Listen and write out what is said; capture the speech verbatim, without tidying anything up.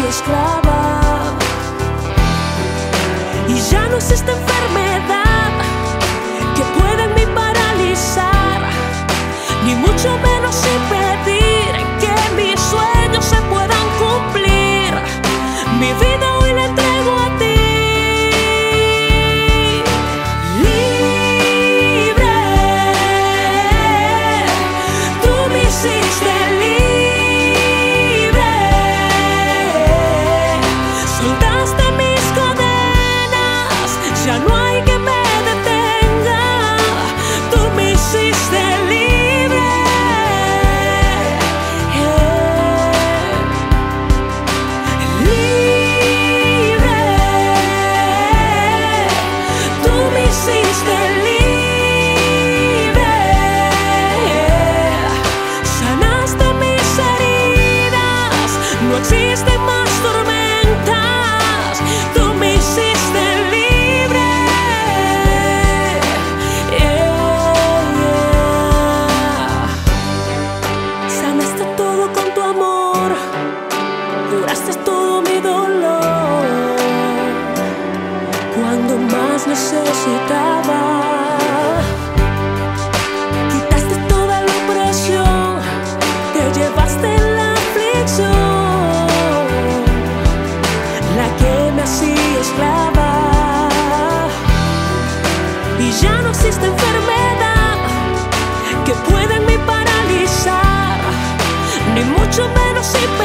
esclava. Y ya no existe enfermedad que pueda en mí paralizar, ni mucho menos impedir que mis sueños se puedan cumplir. Mi vida hoy la entrego a ti. Libre, tú me hiciste libre. Soltaste mis cadenas, ya no hay que me detenga. Tú me hiciste libre. Hiciste libre, sanaste mis heridas, no existen más tormentas. Tú me hiciste libre, yeah, yeah. Sanaste todo con tu amor, curaste todo mi dolor cuando más necesitaba. Quitaste toda la opresión, te llevaste la aflicción, la que me hacía esclava. Y ya no existe enfermedad que pueda en mí paralizar, ni mucho menos impedir